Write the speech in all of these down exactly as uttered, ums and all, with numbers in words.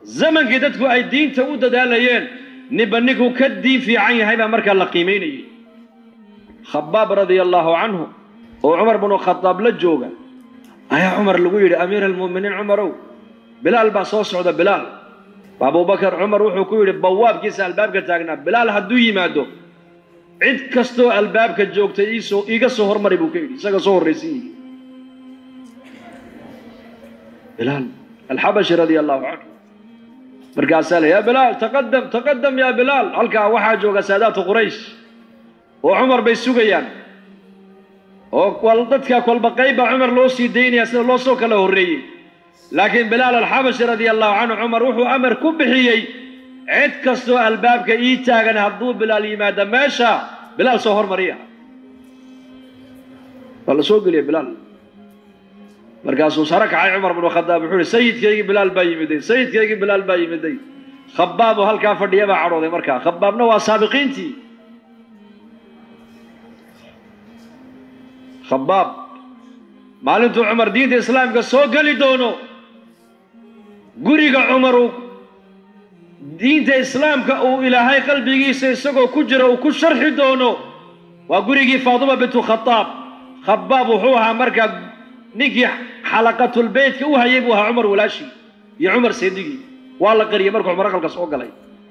زمن كدتكو أي دين تود داليين نبنيكو كدين في عين هاي مركا لقيميني خباب رضي الله عنه وعمر بن الخطاب لجوجا أيا عمر لقول أمير المؤمنين عمرو بلال باصوص عود بلال أبو بكر عمر روحوا كويل بواب كيس الباب كتاعنا بلال هدوي ما دو عند كستو الباب كجوج تيسو إيجا صهر مري بوكيل سجى صهر رسي بلال الحبشي رضي الله عنه مرجع سأله يا بلال تقدم تقدم يا بلال هلك واحد جوجا سادات قريش وعمر بيسوقيان وقلدتك كل بقيبة عمر لوسي ديني أسنى لوسو كله الرئي لكن بلال الحبشي رضي الله عنه عمر روحوا أمر كبحيي عد كستو الباب كإيتا كان هدو بلال يمادا ماشا بلال صهر مريا قال سوق لي بلال مركاسو سرك عاي عمر بن الخطاب بحول سيد كيجي بلال باي مدي سيد كيجي بلال باي مدي خباب وهل كافر ديابا عروضي مركا خباب نوا سابقينتي خباب مالنتو عمر دين الإسلام كسوق لي دونو قريق عمرو دين الإسلام كأو إلى هاي قلبي سيسقو كجرة وكشرح دونو وقريق فاطمة بنت خطاب خباب وحوها مركا نيجي حلقة البيت كوها يبوها عمر ولا شيء يا عمر سيدي والله قريه مركو عمر قال كسوق لي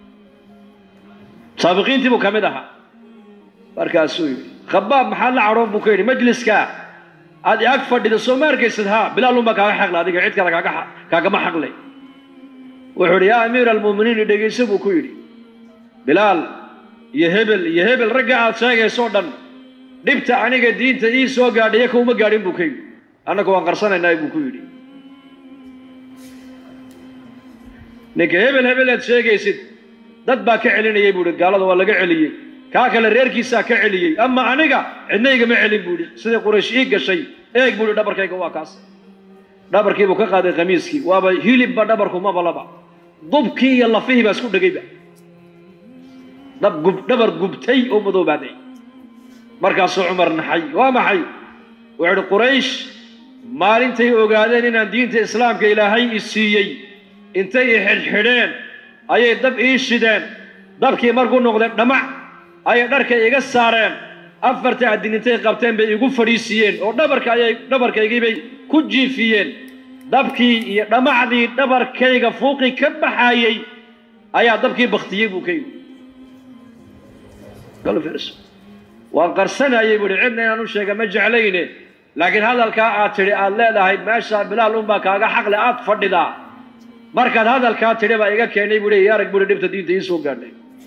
سابقين تبو كمدها مركا سوي خباب محل عروف بكيري مجلس كا هذه أكفر دي السومر كيسدها بلال ما كان حق لا دي عيد كذا كذا كذا ما حق لي وحول يا أمير المؤمنين دقي سبو كيري بلال يهبل يهبل رجع شيء صودن دبت عني قدين تجي سوق قاعد يكون ما قاعدين بكيري أنا كون قرصنا نايب بكيري نك هبل هبل شيء كيسد ضد باك علينا يبود قال هذا ولا قعلي كاكل الريركيسا كعلي أما أنيقا عندنا ما علي بودي سيد قريش إيجا شيء إيج بودي دبر كيكو واكاس دبر كيبو كقاد قميصكي وابا هيلب دبركو ما بلابا ضبكي يلا فيه بس كل دقيقة دب جب دبر جبتي أو مضو بعدي مركز عمر نحي وما حي وعد قريش مال انتي وقادين ان دين الإسلام كإلهي السيي انتي حرحرين أي دب إيش شدان دبكي مركو نقدر دمع أي درك يجسارين أفرت الدينتين قبتين بيجوا فريسيين أو دبرك أي دبرك يجيبي كجي فيين دبكي دمعدي دبرك يجا فوقي كبحايي أي دبكي بختيه بوكي قالوا فيرس وانقرسنا يقول عندنا نوشة مج علينا لكن هذا الكاتري الله لا هي ماشى بلا لومبا كاجا حق لأط فرددا مركز هذا الكاتري بقى يجا كأني بقول يا رك بقول دبت دين تيسو قرني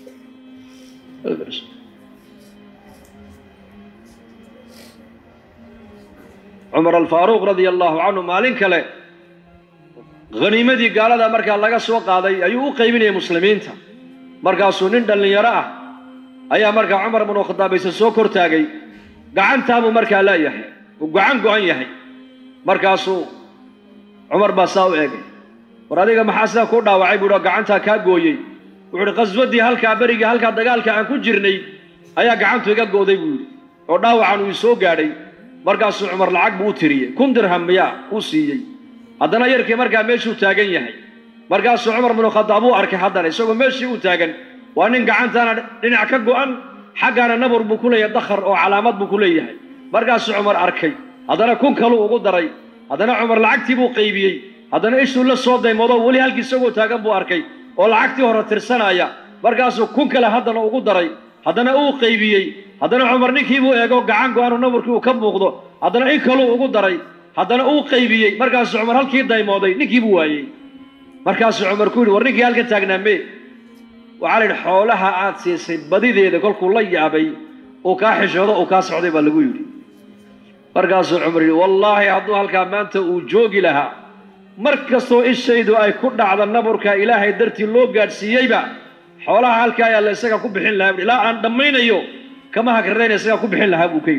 عمر الفاروق رضي الله عنه مالين كله غنيمة دي قال هذا مركز الله سوق هذا أيوه قيمين المسلمين تا مركز سنين دل يراه أيها مركز عمر بن الخطاب يسوق كرتاجي قعن تابو مركز لا يحيى وقعن قعن يحيى مركز عمر بساو إيجي وراديك محاسنا كورنا وعيبنا قعن تا كاجوي وعند غزوة دي هالك بريج هالك دجال كان كجرني أيها قعن تويجا جودي بول ورنا وعنو يسوق قاري مركز عمر العقب وتريه كم درهم يا وصيي هذا يركي مركز ماشي وتاجن يحيى مركز عمر بن الخطاب أرك حدا يسوق ماشي وتاجن وأنا قعن تانا لنا عكجو أن حجنا نبر بكله يدخر أو علامات بكله يحيى مركز عمر أركي هذا كون كلو وقدري هذا عمر العقب تبو قيبي هذا إيش ولا الصوت ده موضوع ولي هالك يسوق تاجن بو أركي والعقد هو ترسنا يا مركز كون كله هذا لو وقدري هذا أو قيبي هذا عمر نكيبو إيجو قعن قارو نبر كيو كم وقدر هذا إيه كلو وقدري هذا أو قيبي مركز عمر هالك يداي موضوع نكيبو واي مركز عمر كل ورنيك هالك تاجنا مي وعلى حولها عاد سيسي بديدة إذا كل كل يعبي وكاحش هذا وكاس عضي بالجويري مركز عمري والله عضوها الكامنت وجوجي لها مركز تو إيش سيدو أي كنا على النبر كإلهي درتي اللوجات سيجا حولها هالكايا اللي سجى كوب حين لها لا عن دمين أيوه كما هكرين سجى كوب حين لها بوكي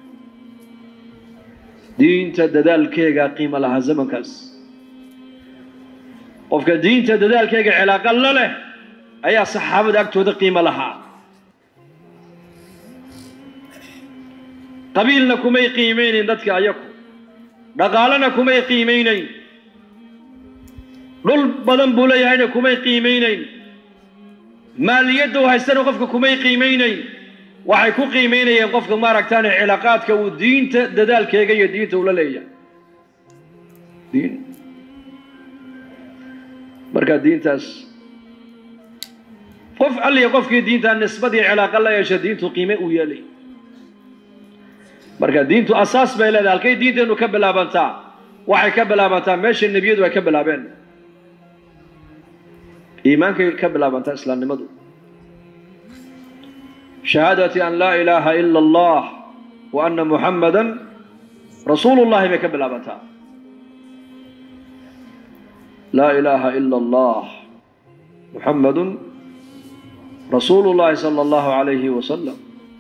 دين تدال كيجا قيمة لها زمن كاس وفك دين تدال كيجا علاقة له أي صحابة أكتود قيمة لها قبيلناكم أي قيمين ندك أيكم رجالناكم أي قيمين dhul badan buu leeyahayna kumay qiimaynayn maaliyadda uu haystana qofka kumay qiimaynayn waxay ku qiimaynayeen qofka maaragtaan cilaaqaadka uu diinta dadaalkeega iyo diinta ula leeyahay diin marka diintaas qof alliya qofkii diinta nisbadii cilaaqa la yeesha diintu qiime u yeelay marka diintu asaas bay leedahay halkay diinteenu ka bilaabantaa waxay ka bilaabantaa meesha nebiyadu ay ka bilaabeen iimaankay ka bilaabantaa islaamnimadu shahaadati an laa ilaaha ila allah wa anna muxammadan rasuulullahi bay ka bilaabantaa laa ilaaha ila allah muxammadun rasuulullahi sala allahu calayhi wasalam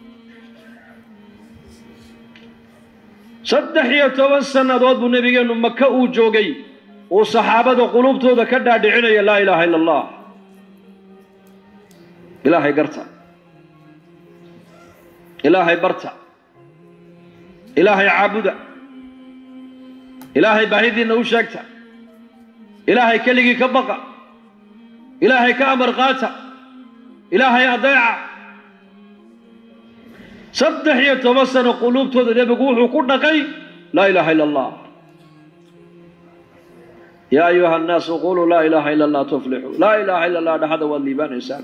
saddex iyo toban sannadood buu nebigeennu maka uu joogay uu saxaabada qulubtooda ka dhaadhicinaya laa ilaaha ila allah ilaahay garta ilaahay barta ilaahay caabuda ilaahay baahidiinna u sheegta ilaahay keligii ka baqa ilaahay ka amar qaata ilaahay adeeca saddex iyo toban sano quluubtooda nebigu wuxuu ku dhaqay laa ilaaha ila allah yaa ayuha annaasu quluu laa ilaaha ila allah tuflixuu laa ilaaha ila allah dhahada waad liibaanaysaan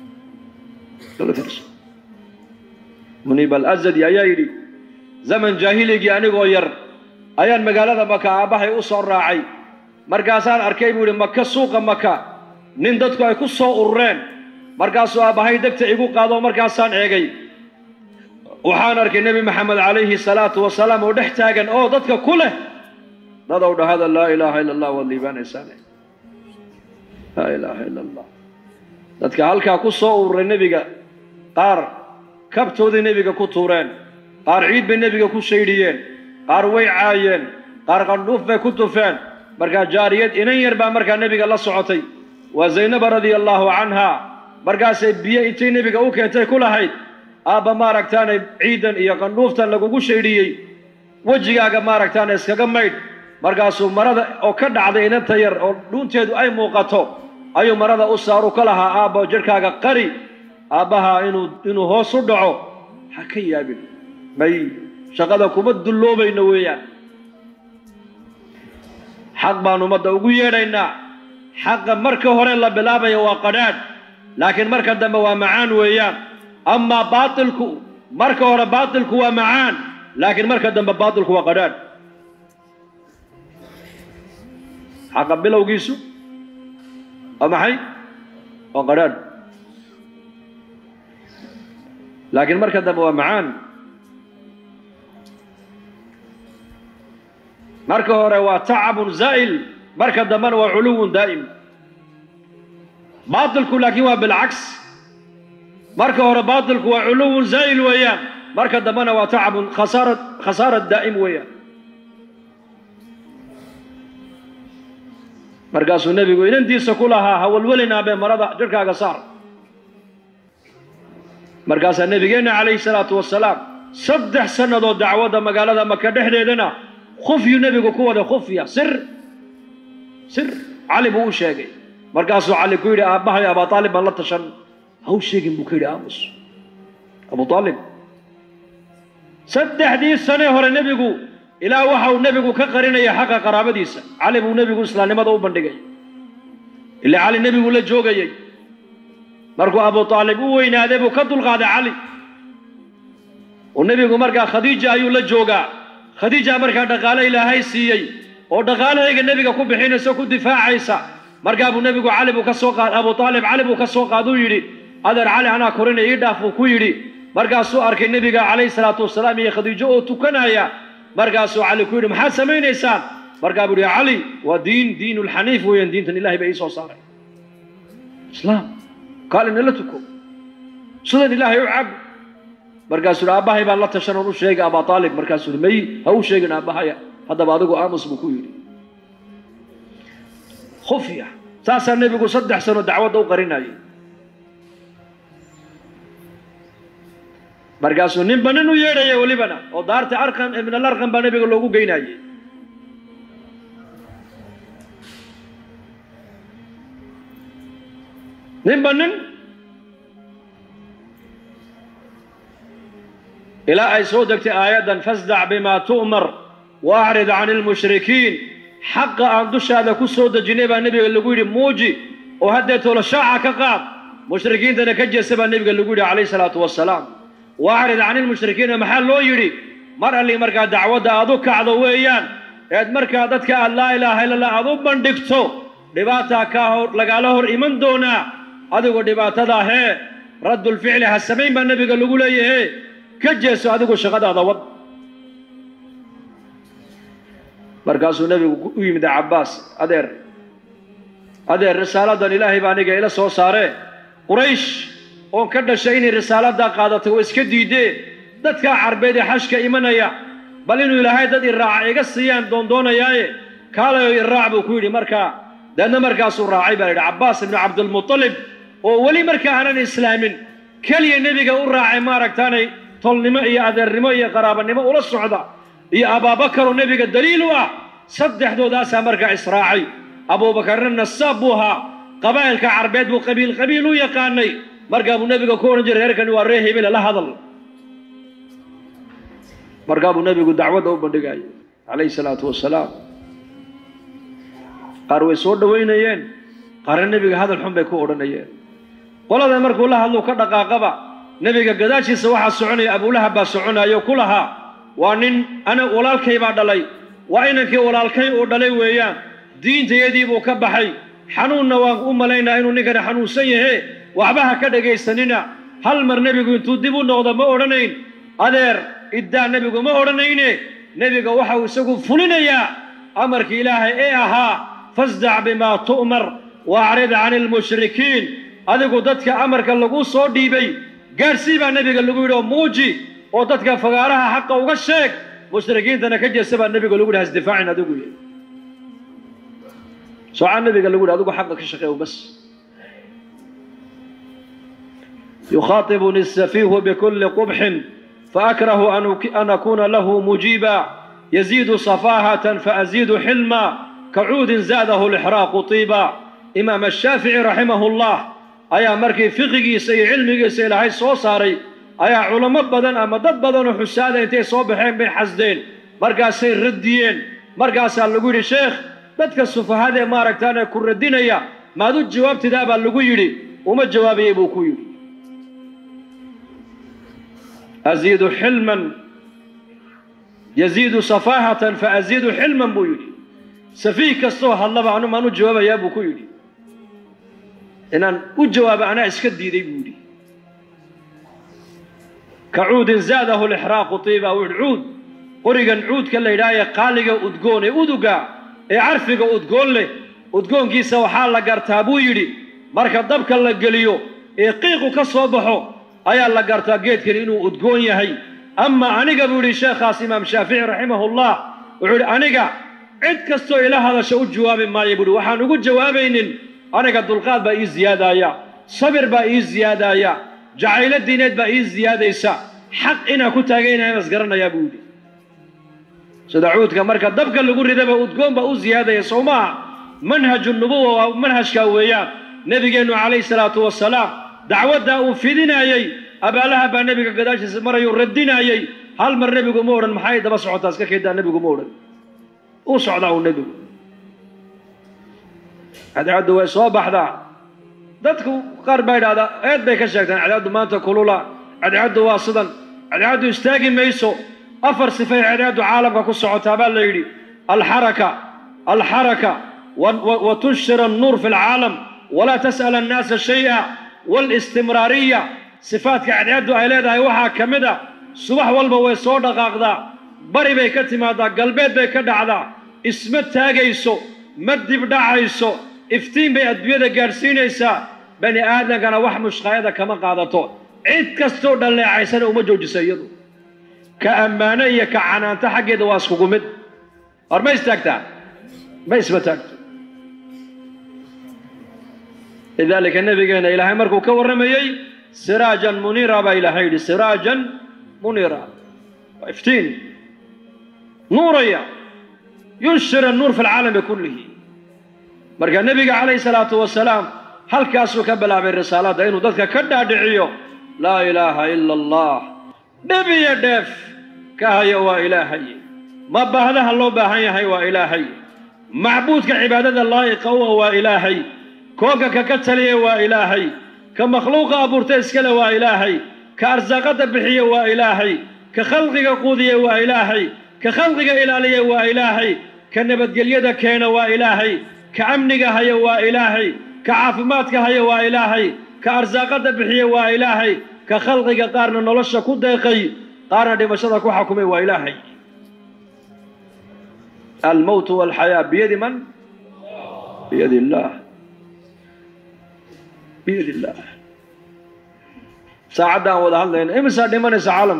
muniib alazadi ayaa yidhi zaman jaahiligii anigoo yar ayaan magaalada maka aabbahay u soo raacay markaasaan arkay buu yidhi maka suuqa maka nin dadku ay ku soo urureen markaasuu aabbahay degta igu qaado markaasaan eegay waxaan arkay nebi maxamed calayhi salaatu wasalaam oo dhex taagan oo dadka ku leh dadow dhahada laa ilaaha ila allah waad liibaanaysaan laa ilaaha ila allah dadka halkaa ku soo ururay nebiga qaar kabtoodii nebiga ku tuureen qaar ciid bay nebiga ku shaydhiyeen qaar way caayeen qaar qandhuuf bay ku tufeen markaa jaariyad inan yar baa markaa nebiga la socotay waa zaynaba radia allaahu canhaa markaasay biyo intay nebiga u keentay ku lahayd aabba maaragtaanay ciidan iyo qandhuuftan lagugu shaydhiyey wejigaaga maaragtaana iskaga maydh markaasuu marada oo ka dhacday inanta yar oo dhuunteedu ay muuqato ayuu marada u saaru ka lahaa aabba jirhkaaga qari aabbaha inuu inuu hoos u dhaco ha ka yaabin may shaqada kuma dulloobayno weeyaan xaq baan ummadda ugu yeedhaynaa xaqa marka hore la bilaabaya waa qadhaadh laakiin marka dambe waa macaan weeyaan amaa baatilku marka hore baatilku waa macaan laakiin marka dambe baatilku waa qadhaadh xaqa bilowgiisu waa maxay waa qadhaadh laakiin marka dambe waa macaan marka hore waa tacabun zaa'il marka dambena waa culuwun daa'im baatilku laakiin waa bilcaks marka hore baatilku waa culuwun zaa'il weeyaan marka dambena waa tacabun khasaarad khasaarad daa'im weeyaan markaasuu nebigu inantiisa ku lahaa hawalwelinaabee marada jirhkaaga saar markaasaa nebigeenna calayhi salaatu wasalaam saddex sannadood dacwadda magaalada maka dhexdeedana khufyu nebigu ku wada khufya sir sir cali buu u sheegay markaasuu cali ku yidhi aabbahay abaa aalib baan la tashan ha u sheegin buu ka yidhi aamus abu aalib saddexdii sane hore nebigu ilaa waxa uu nebigu ka qarinaya xaqa qaraabadiisa cali buu nebigu islaamnimada u bandhigay ilaa cali nebigu la joogayey markuu abu aalib u weynaaday buu ka dulqaaday cali oo nebigu markaa khadiija ayuu la joogaa khadiija markaa dhaqaale ilaahay siiyey oo dhaqaalahayga nebiga ku bixinaysa ku difaacaysa markaa buu nebigu cali buu ka soo qaad abu aalib cali buu ka soo qaaduu yidhi adeer cali anaa korinaya ii dhaaf buu ku yidhi markaasuu arkay nebiga calayhi salaatu wasalaam iyo khadiijo oo tukanaya markaasuu cali ku yidhi maxaad samaynaysaan markaa buu yidhi cali waa diin diinulxaniif weeyaan diintan ilahay baa ii soo saaray islaam kaalin ila tuko sidan ilaahay u caab markaasuu yidhi aabbahay baan la tashan oon u sheegay abaa aalib markaasuu yidhi may ha u sheegin aabbahaya haddaba adigu aamus buu ku yidhi khufya saasaa nebigu saddex sano dacwadda u qarinayay markaasuu ninba nin u yeedhaya welibana oo daarta arqam ibn alarqam baa nebiga loogu geynayay ninba nin ilaa ay soo degtay aayadan fasdac bimaa tu'mar waacrid cani ilmushrikiin xaqa aan dushaada ku soo dejinay baa nebiga lagu yidhi muuji oo haddee tolo shaaca ka qaad mushrikiintana ka jeesa baa nebiga lagu yidhi calayhi salaatu wasalaam waacrid cani ilmushrikiina maxaa loo yidhi mar allii markaa dacwadda aad u kacdo weeyaan eed markaa dadka aad laa ilaaha illa allah aad u bandhigto dhibaataa kaa hor lagaala hor iman doonaa adigu dhibaatadaa hee raddulficli ha samayn baa nebiga lagu leeyahe ka jeeso adigu shaqadaada wad markaasuu nebigu u yimid cabbaas adeer adeer risaaladan ilaahay baa aniga ila soo saaree quraysh oon ka dhashay inay risaaladdaa qaadatay oo iska diidee dadkaa carbeed ee xashka imanaya bal inuu ilaahay dad iraaca iga siiyaan doondoonayaaye kaalayo iraac buu ku yidhi markaa deedna markaasuu raacay baa la yidhi cabbaas ibnu cabdilmutalib oo weli markaa aanan islaamin keliya nebiga u raacay maaragtaanay tolnimo iyo adeernimo iyo qaraabanimo ula socda iyo abaabakar oo nebiga daliil u ah saddexdoodaasaa markaa israacay abuubakarna nasaab buu ahaa qabaa'ilka carbeed buu qabiil qabiil u yaqaanay markaa buu nebiga ku odhan jiray reerkani waa ree hebela la hadal markaa buu nebigu dacwadda u bandhigayay calayhi salaatu wasalaam qaar way soo dhowaynayeen qaarna nebiga hadal xun bay ku odhanayeen qolada markuu la hadluu ka dhaqaaqaba nebiga gadaashiisa waxaa soconaya abulahab baa soconayo ku lahaa waa nin ana walaalkay baa dhalay waa inankii walaalkay uu dhalay weeyaan diintayadii buu ka baxay xanuunna waan u malaynaa inuu ninkani xanuunsan yahe waxba ha ka dhegaysanina hal mar nebigu intuu dib u noqdo ma odhanayn adeer iddaa nebigu ma odhanayne nebiga waxa uu isagu fulinayaa amarkii ilaahay ee ahaa fasdac bimaa tu'mar waacrid cani ilmushrikiin adigu dadka amarka lagu soo dhiibay gaarsii baa nebiga lagu yidhi oo muuji oo dadka fagaaraha xaqa uga sheeg mushrikiintana ka jeesa baa nebiga lagu yidhi hasdifaacin adigu yidhi socaa nebiga lagu yidhi adigu xaqa ka shaqeeyo bas yukhaatibuni safiihu bikulli qubxin faakrahu an akuuna lahu mujiiba yaziidu safaahatan faaziidu xilma kacuudin zaadahu lixraaqu tiiba imaam ashaafici raximahu llah ayaa markii fiqigiisa iyo cilmigiisa ilaahay soo saaray ayaa culamo badan ama dad badanoo xusaada intay soo baxeen bay xasdeen markaasay radiyeen markaasaa lagu yidhi sheekh dadka sufahadee maaragtaane ku radinaya maad u jawaabtidaa baa lagu yidhi uma jawaabayey buu ku yidhi aziidu xilman yaziidu safaahatan fa aziidu xilman buu yidhi safiih kastoo hadlaba anu maan u jawaabayaa buu ku yidhi inaan u jawaabo anaa iska diiday buu yidhi kacuudin zaadahu lixraaqu tiiba wuu yidhi cuud qorigan cuudka la yidhaahaye qaaliga udgoon ee uduga ee carfiga udgoon leh udgoonkiisa waxaa la gartaa buu yidhi marka dabka la geliyo ee qiiqu ka soo baxo ayaa la gartaa geedkani inuu udgoon yahay ama aniga buu yidhi sheekhaas imaam shaafici raximahullah wuxuu yidhi aniga cid kastoo ila hadasha u jawaabi maayo buuhi waxaan ugu jawaabaynin aniga dulqaad baa ii ziyaadaya sabir baa ii ziyaadaya jacaylo diineed baa ii ziyaadaysa xaq inaan ku taagaynahay mas garanayaa buu yidhi sida cuudka marka dabka lagu ridaba udgoon baa u ziyaadaya soo maaha manhaju nubuwa waa manhajkaa weeyaan nebigeennu calayhi salaatu wasalaam dacwaddaa uu fidinaayey abaalaha baa nebiga gadaashiisa marayuu radinaayey hal mar nebigu ma odhan maxay daba socotaa iska keedaa nebigu ma odhan uu socdaa uu nebigu cadceeddu way soo baxdaa dadku qaar baa yidhahdaa eed bay ka sheegtaan cadceeddu maanta kulula cadceeddu waa sidan cadceeddu istaagi mayso afar sifay cadceeddu caalamka ku socotaa baa la yidhi alxaraka alxaraka wa tunshir annuur fi alcaalam walaa tas'al annaasa shay'a walistimraariya sifaadka cadceeddu ay leedahay waxaa ka mid a subax walba way soo dhaqaaqdaa bari bay ka timaadaa galbeed bay ka dhacdaa isma taagayso ma dib dhacayso iftiin bay adduunyada gaadhsiinaysaa bani aadamkana wax mushqaayada kama qaadato cid kastoo dhalleecaysana uma joojisa iyadu ka ammaano iyo ka canaanta xaggeeda waa iskugu mid hor ma istaagtaa ma isma taagto lidaalika nabigeena ilaahay markuu ka warramayey siraajan muniira baa ilaahay yidhi siraajan muniira waa iftiin nuuraya yunshir annuur fi alcaalami kullihi marka nebiga calayhi salaatu wasalaam halkaasuu ka bilaabay risaalada inuu dadka ka dhaadhiciyo laa ilaaha ila allah dhib iyo dheef ka haya waa ilaahay ma baahdaha loo baahan yahay waa ilaahay macbuudka cibaadada laa'iqa u waa ilaahay koonka ka ka taliya waa ilaahay ka makhluuqa abuurtay iskale waa ilaahay ka arsaaqada bixiya waa ilaahay ka khalqiga quudiya waa ilaahay ka khalqiga ilaaliya waa ilaahay ka nabadgelyada keena waa ilaahay ka amniga haya waa ilaahay ka caafimaadka haya waa ilaahay ka arsaaqada bixiya waa ilaahay ka khalqiga qaarna nolosha ku deeqay qaarna dhimashada ku xukumay waa ilaahay الموت والحياة بيد من؟ بيد الله بيد الله ساعدنا ولا هلين إمسا دمانيس عالم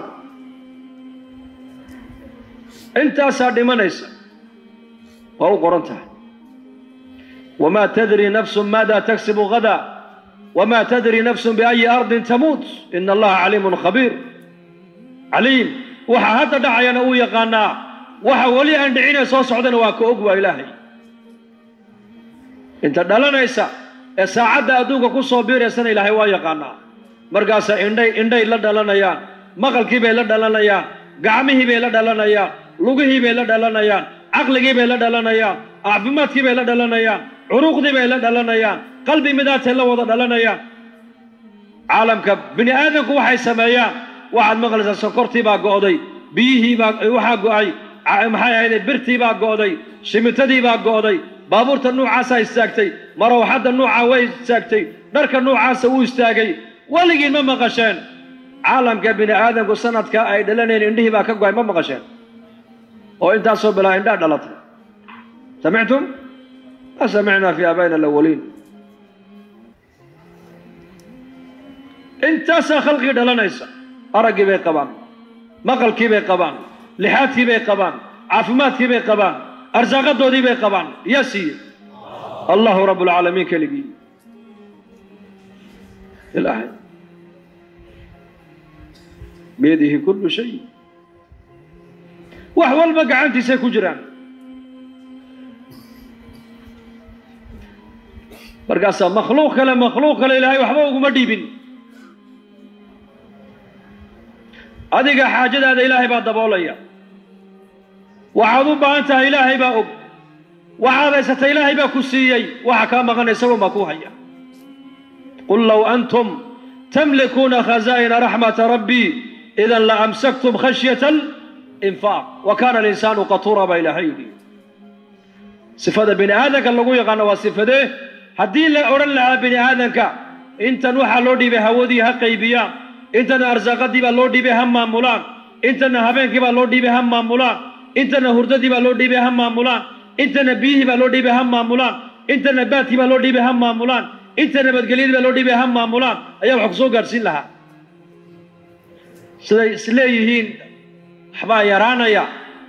انت سا دمانيس وهو قرنتها وما تدري نفس ماذا تكسب غدا وما تدري نفس بأي أرض تموت إن الله عليم خبير عليم وحا هذا دعي أنا ويقانا waxa wali aan dhicina soo socdana waa ka og waa ilaahay inta dhalanaysa ee saacada adduunka ku soo biireysana ilaahay waa yaqaana markaas indhay indhay la dhalanayaan maqalkii bay la dhalanayaan gacmihii bay la dhalanayaan lugihii bay la dhalanayaan aqligii bay la dhalanayaan caafimaadkii bay la dhalanayaan uruqdii bay la dhalanayaan qalbi midaatay la wada dhalanayaan caalamka bini aadamku waxay sameeyaan waxaad maqlaysaa sokortii baa go'day biyihii baa waxa go'ay maxay ahayd birtii baa go'day shimitadii baa go'day baabuurta noocaasa istaagtay marwaxada nooca way istaagtay dharka noocaasa uu istaagay waligiin ma maqasheen caalamka bini aadamku sanadka ay dhalaneen indhihii baa ka go'ay ma maqasheen oo intaas soo bilaa indha dhalatay سمعتم ما سمعنا في آبائنا الأولين انت سا خلقي دلانيسا أرقي بي قبان مقلكي بي قبان لحاتي بي قبان عافماتي بي قبان أرزاقات دودي بي قبان يسي الله رب العالمين كلقي الآن بيده كل شيء وحوال بقى عندي سيكو جران برقاسا مخلوق كلا مخلوق كلا إلهي وحبوه مديبين هذه حاجة هذا إلهي بعد دبوليا وحضوب أنت إلهي بأب وحابسة إلهي بكسيي وحكام غني سوى مكوهيا قل لو أنتم تملكون خزائن رحمة ربي إذا لأمسكتم خشية الإنفاق وكان الإنسان قطورا بإلهي صفة بني آدم اللي يقول وصفته هدين لا أورن لها بني آدمك أنت نوحا لودي بهودي هقيبيا أنت نأرزاقدي باللودي بهم مامولان أنت نهبينك باللودي بهم مامولان أنت نهرددي باللودي بهم مامولان أنت نبيه باللودي بهم مامولان أنت نباتي باللودي بهم مامولان أنت نبتقليد باللودي بهم مامولان أيها حقصو قرسين لها سليهين حبا يرانا يا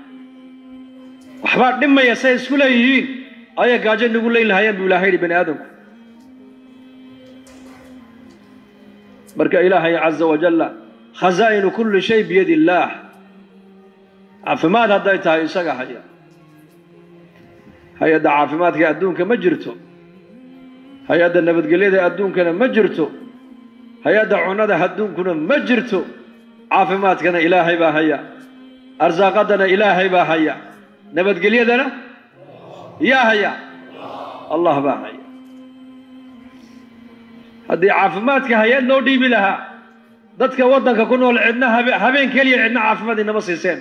وحبا دم يسيس كليهين أيها قاجن نقول لي لها بولاهيري بني آدم بركة إلهي عز وجل خزائن كل شيء بيد الله عافمات هدايتها إساقا حيا هيا دا عافماتك أدونك مجرتو هيا دا نبت قليد أدونك مجرتو هيا دا عناد هدونك مجرتو عافماتك إلهي با هيا أرزاقاتنا إلهي با هيا نبت قليدنا يا هيا الله با هيا هذه عافماتك هيا لو ديبي لها dadka wadanka ku nool cidna habeen kaliya cidna caafimaad inama siiseen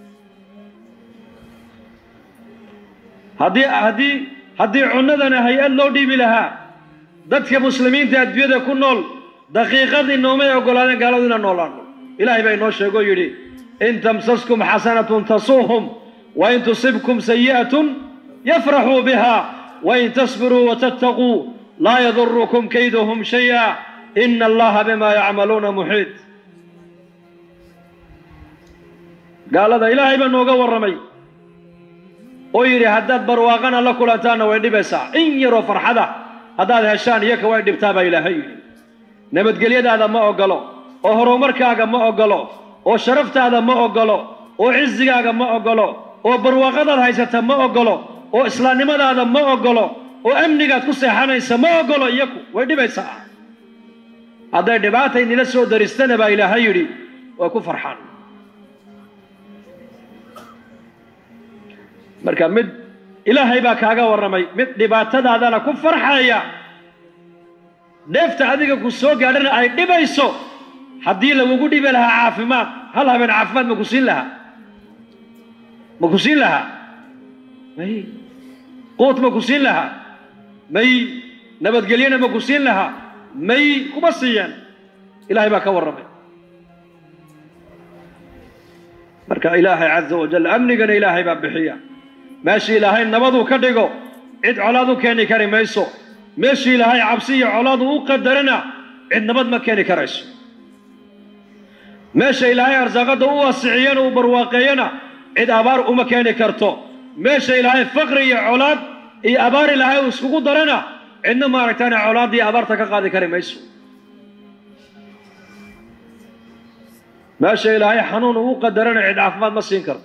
hadii hadii hadii cunadana hay'ad loo dhiibi lahaa dadka muslimiinta adduunyada ku nool daqiiqadii noomay ogolaadeen gaaladu inay noolaano ilaahay baa inoo sheego yiri in tamsaskum hasanatun tasuhum wa in tusibkum sayi'atun yafrahu biha wa in tasbiru wa tattaqu la yadurrukum kayduhum shay'a إن الله بما يعملون محيط قال هذا إلهي بنوغا ورمي ويري هداد برواغانا لكولاتانا ويدي بيسا إن يرو فرحدا هداد هشان يكا ويدي بتابا إلهي نبت قليد هذا ما أقلو وهرو مركاغا ما أقلو وشرفت هذا ما أقلو وعزيغاغا ما أقلو وبرواغانا هايستا ما أقلو وإسلام هذا ما أقلو وأمنك كسيحانا يسمى قولوا يكو ويدي بيسا هذا دبعته إني لسو درستنا با إلى هيري ويكو فرحان مركا مد إلهي با كاغا ورمي مد دبعته هذا لكو فرحايا نفت هذيك كسو قادرنا أي دبيسو حدي لو قولي بلها عافمات هلها من عافمات مكسين لها مكسين لها ما هي قوت مكسين لها مي نبت قلينا مكسين لها مي كبسيا إلهي باك ورمي مركا إلهي عز وجل أمنقنا إلهي باب بحيا ماشي إلهي النبضو كدقو عد علادو كاني كاري ميسو ماشي إلهي عبسية علادو قدرنا عد نبض ما كاني كاريسو ماشي إلهي أرزاقه واسعينا وبرواقينا عد أبار وما كاني كرتو ماشي إلهي فقري علاد إي أبار إلهي وسكوكو درنا عندما ركتانا علاد إي أبار تكاقادي كاري ميسو ماشي إلهي حنون وقدرنا عد عفمات ما سينكر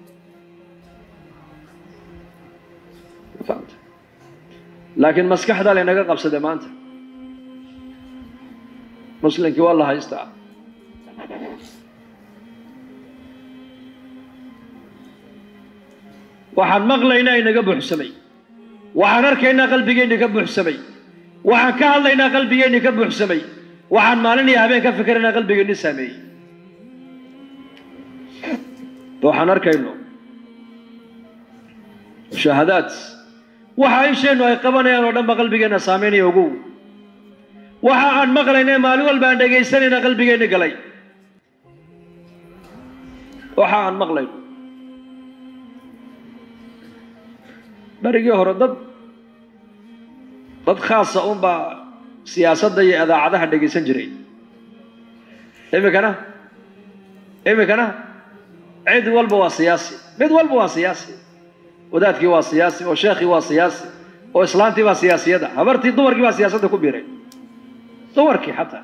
فهمت لكن مسكح دا لأنك قبصة دمانت مسلمك والله هيستعب waxaan maqlaynaa inaga buuxsamay waxaan arkaynaa qalbigeena ka buuxsamay waxaan ka hadlaynaa qalbigeena ka buuxsamay waxaan maalin iyo habeen ka fikiraynaa qalbigeena saameeyay waxaan arkaynaa shahadaad waxa ay sheenu ay qabanayaan oo dhan ba qalbigeena saameynaya ugu waxa aan maqlaynaa maalin walba aan dhageysanayna qalbigeena galay waxa aan maqlaynaa بريجي هردد ضد خاصة أم با سياسة ضي إذا عادها دقي سنجري إيه مكانه إيه مكانه عيد والبوا سياسي عيد والبوا سياسي وداتك وا سياسي وشيخي وا سياسي وإسلامتي وا سياسي هذا هبرتي دورك وا سياسة كبيرة دورك حتى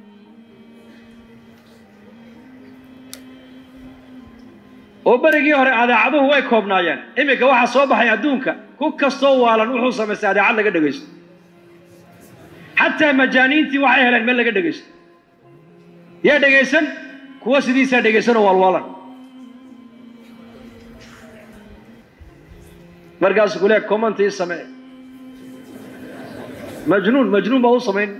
وبرجي هره هذا عدو way koobnaayeen imika waxa soo baxay adduunka ku kasto waalan wuxuu sameeyay cad laga dhageysto hatta majaaniinti waxay heleen meel laga dhageysto yaa dhageysan kuwa sidiisa dhageysan oo walwalan markaas kule comment ay sameey majnuun majnuun baa u sameeyay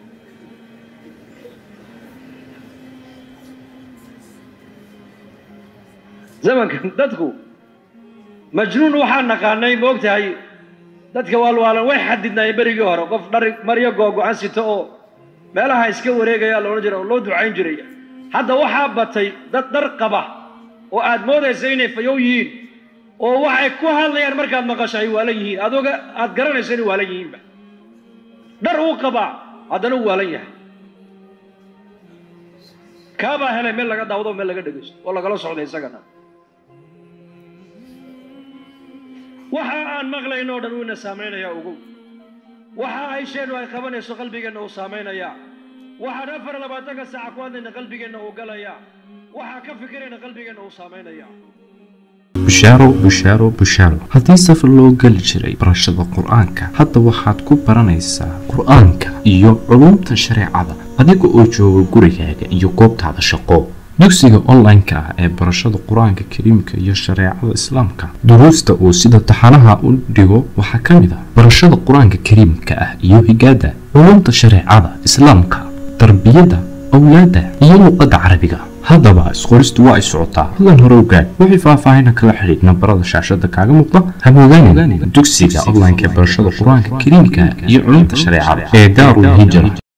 زمان دتكو مجنون وحنا نقانay moogtahay dadka walwaalan way xadidnay bariga hore qof dhar mariyo googo aan sito oo meelaha iska wareegaya loo jiro loo ducayn jiray hadda waxa batay dad dhar qaba oo aad moodaysaa inay fayow yihiin oo waxay ku hadlayaan markaad maqashay waalan yihiin adoga aad garanaysaa inay waalan yihiin dhar uu qaba hadana waalan yahay kaaba helay meel laga daawado meel laga dhageysto oo laga la socday isagana waxa aan maqlayno dhan uu na saameynaya ugu waxa ay sheenu ay qabanayso qalbigeena uu saameynaya waxa afar iyo labaatan saac ku hadlayna qalbigeena uu galaya waxa ka fikirayna qalbigeena uu saameynaya بشارو بشارو بشارو هذه سفر لو قال جري برشاد القرآن حتى واحد كو برانيسا قرآن iyo culumta shariicada adiga oo jooga gurigaaga iyo goobta hada shaqo dugsiga online ka ee barashada quraanka kariimka iyo shariicada islaamka duruusta oo sida taxanaha u dhigo waxa kamid ah barashada quraanka kariimka ah iyo higaada culumta shariicada islaamka tarbiyada awlaada iyo luqadda carabiga haddaba isqoristu waa ay socotaa hadan hore ogaad wixii faahfaahin kala xiriir nambarada shaashada kaaga muuqda hamoodaan dugsiga online ka barashada quraanka kariimka iyo culumta shariicada ee daarul hijra